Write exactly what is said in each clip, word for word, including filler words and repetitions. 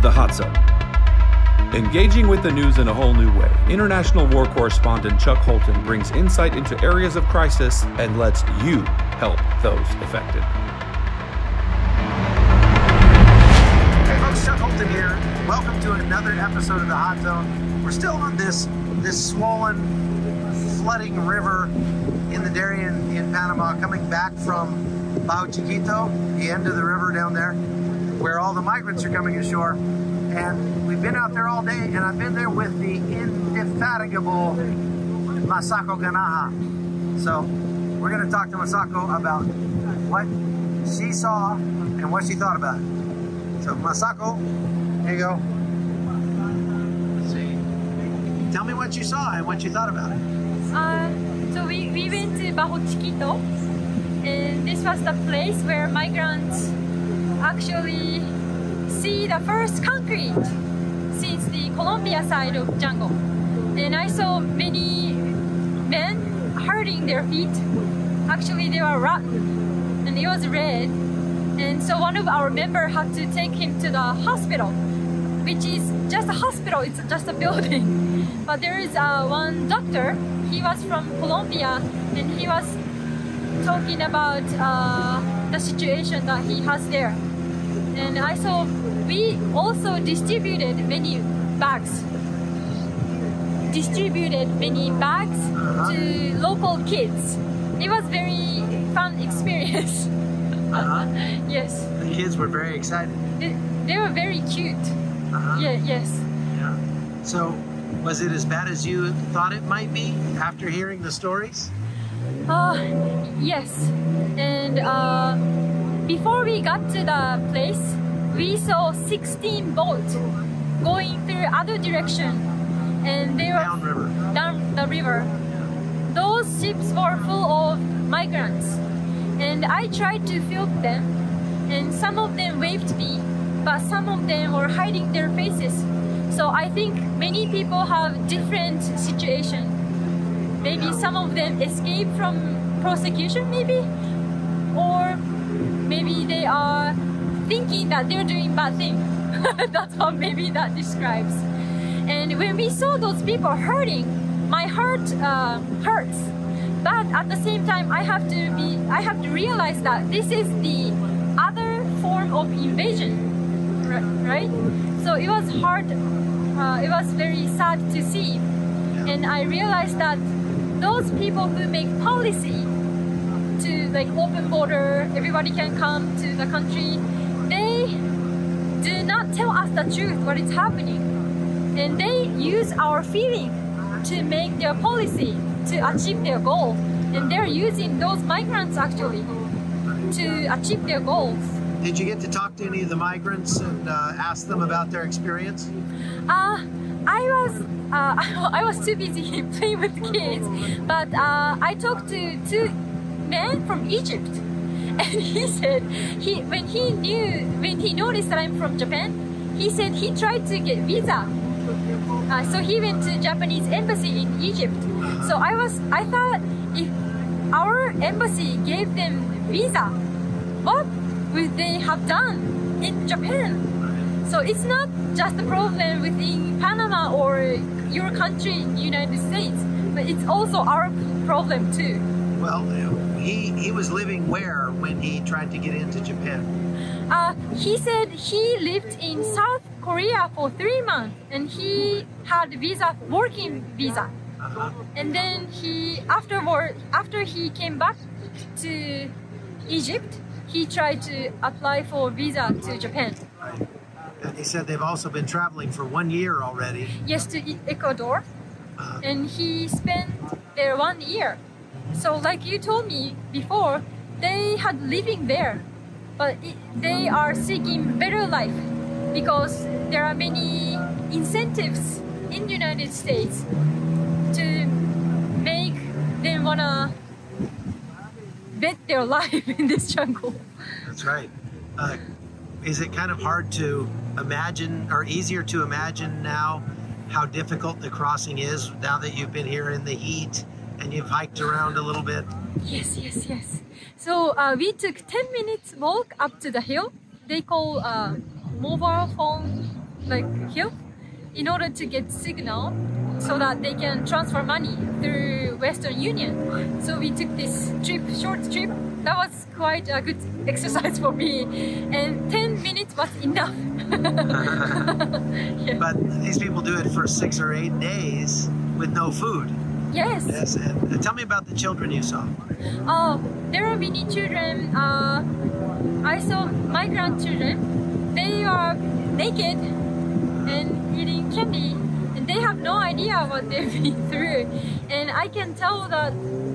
the Hot Zone. Engaging with the news in a whole new way, international war correspondent Chuck Holton brings insight into areas of crisis and lets you help those affected. Hey folks, Chuck Holton here. Welcome to another episode of the Hot Zone. We're still on this, this swollen, flooding river in the Darien in Panama, coming back from Bajo Chiquito, the end of the river down there, where all the migrants are coming ashore. And we've been out there all day, and I've been there with the indefatigable Masako Ganaha. So we're going to talk to Masako about what she saw and what she thought about it. So Masako, here you go. Let's see. Tell me what you saw and what you thought about it. Uh, so we, we went to Bajo Chiquito, and this was the place where migrants actually see the first concrete since the Colombia side of jungle. And I saw many men hurting their feet. Actually they were rotten and it was red. And so one of our members had to take him to the hospital, which is just a hospital, it's just a building. But there is uh, one doctor, he was from Colombia, and he was talking about uh, the situation that he has there. And I saw we also distributed many bags, distributed many bags to local kids. It was very fun experience. Uh-huh. Yes. The kids were very excited. They, they were very cute. Uh-huh. Yeah. Yes. Yeah. So, was it as bad as you thought it might be after hearing the stories? Uh, yes. And uh, before we got to the place, we saw sixteen boats going through other direction, and they were down river. Down the river. Those ships were full of migrants, and I tried to film them, and some of them waved me, but some of them were hiding their faces. So I think many people have different situation. Maybe some of them escaped from prosecution, maybe, or maybe they are thinking that they're doing bad thing. That's how maybe that describes. And when we saw those people hurting, my heart uh, hurts. But at the same time, I have to be, I have to realize that this is the other form of invasion, right? So it was hard. Uh, it was very sad to see, and I realized that those people who make policy to like open border, everybody can come to the country, they do not tell us the truth what is happening, and they use our feeling to make their policy to achieve their goal, and they're using those migrants actually to achieve their goals. Did you get to talk to any of the migrants and uh, ask them about their experience? Uh, I was uh, I was too busy playing with kids, but uh, I talked to two men from Egypt. And he said, he when he knew, when he noticed that I'm from Japan, he said he tried to get visa. Uh, so he went to Japanese embassy in Egypt. So I was, I thought if our embassy gave them visa, what would they have done in Japan? So it's not just a problem within Panama or your country, United States, but it's also our problem too. Well, he, he was living where when he tried to get into Japan? Uh, he said he lived in South Korea for three months and he had visa, working visa. Uh-huh. And then he, afterward, after he came back to Egypt, he tried to apply for visa to Japan. Right. And he said they've also been traveling for one year already. Yes, to Ecuador. Uh-huh. And he spent there one year. So like you told me before, they had living there, but it, they are seeking better life because there are many incentives in the United States to make them wanna bet their life in this jungle. That's right. Uh, is it kind of hard to imagine, or easier to imagine now, how difficult the crossing is now that you've been here in the heat and you've hiked around a little bit? Yes, yes, yes. So uh, we took ten minutes walk up to the hill. They call uh, mobile phone like hill in order to get signal so that they can transfer money through Western Union. So we took this trip, short trip. That was quite a good exercise for me, and ten minutes was enough. Yeah. But these people do it for six or eight days with no food. Yes. Yes. And, and tell me about the children you saw. Oh, there are many children. Uh, I saw my grandchildren. They are naked and eating candy, and they have no idea what they've been through. And I can tell that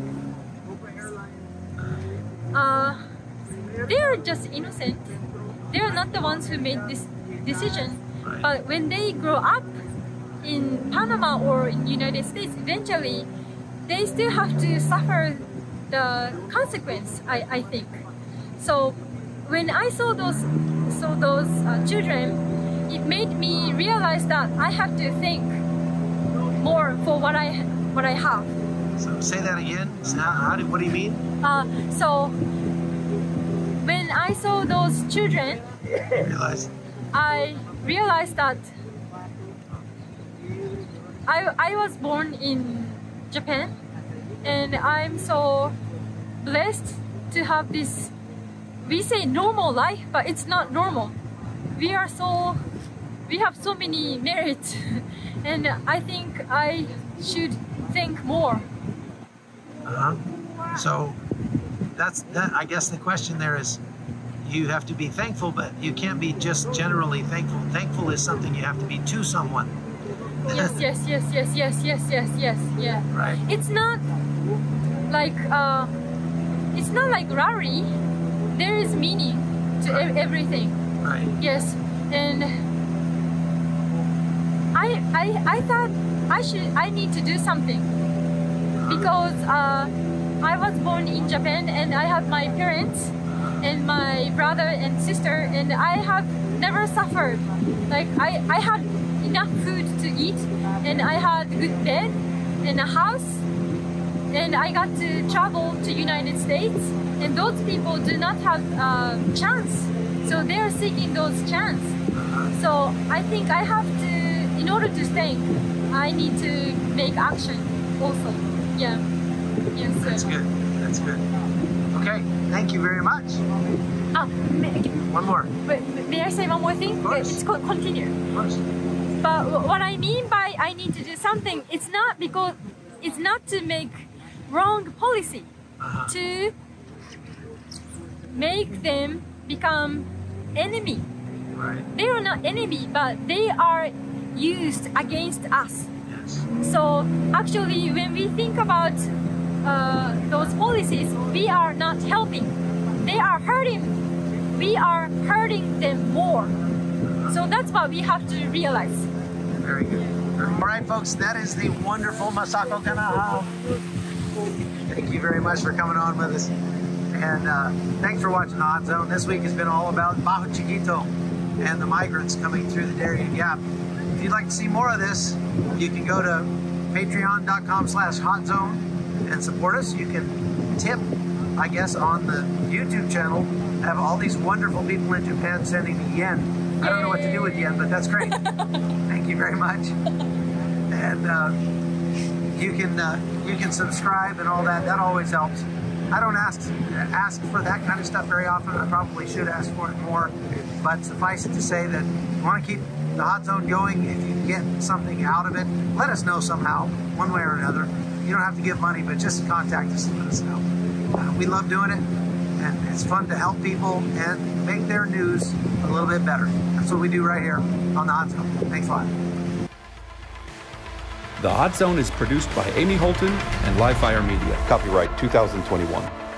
uh, they are just innocent. They are not the ones who made this decision. But when they grow up in Panama or in United States, eventually they still have to suffer the consequence, I, I think. So when I saw those, saw those uh, children, it made me realize that I have to think more for what I what I have. So say that again. So how, how did, what do you mean? Uh, so when I saw those children, Realize. I realized that I, I was born in Japan, and I'm so blessed to have this, we say normal life, but it's not normal. We are so, we have so many merits, and I think I should think more. Uh-huh. So that's that. I guess the question there is, you have to be thankful, but you can't be just generally thankful. Thankful is something you have to be to someone. Yes, yes, yes, yes, yes, yes, yes, yes, yeah. Right. It's not like uh, it's not like rarity. There is meaning to Right. e everything. Right. Yes, and I, I, I thought I should, I need to do something because uh, I was born in Japan, and I have my parents and my brother and sister, and I have never suffered. Like I, I had enough food to eat, and I had a good bed and a house, and I got to travel to United States, and those people do not have a chance, so they are seeking those chance. So I think I have to, in order to thank, I need to make action also. Yeah. Yes, sir. That's good. That's good. Okay. Thank you very much. Ah, may, One more. wait, may I say one more thing? Of course. It's co- continue. Of course. But what I mean by I need to do something, it's not because it's not to make wrong policy, Uh-huh. to make them become enemy. Right. They are not enemy, but they are used against us. Yes. So actually, when we think about uh, those policies, we are not helping. They are hurting. We are hurting them more. So that's what we have to realize. Very good. All right, folks, that is the wonderful Masako Ganaha. Thank you very much for coming on with us. And uh, thanks for watching the Hot Zone. This week has been all about Bajo Chiquito and the migrants coming through the Darien Gap. If you'd like to see more of this, you can go to patreon.com slash hot zone and support us. You can tip, I guess, on the YouTube channel. I have all these wonderful people in Japan sending me yen. I don't know what to do with yen, but that's great. Thank you very much. And uh, you can uh, you can subscribe and all that. That always helps. I don't ask ask for that kind of stuff very often. I probably should ask for it more. But suffice it to say that you want to keep the Hot Zone going. If you get something out of it, let us know somehow, one way or another. You don't have to give money, but just contact us and let us know. Uh, we love doing it, and it's fun to help people and make their news a little bit better. That's what we do right here on the Hot Zone. Thanks a lot. The Hot Zone is produced by Amy Holton and Livefire Media. Copyright two thousand twenty-one.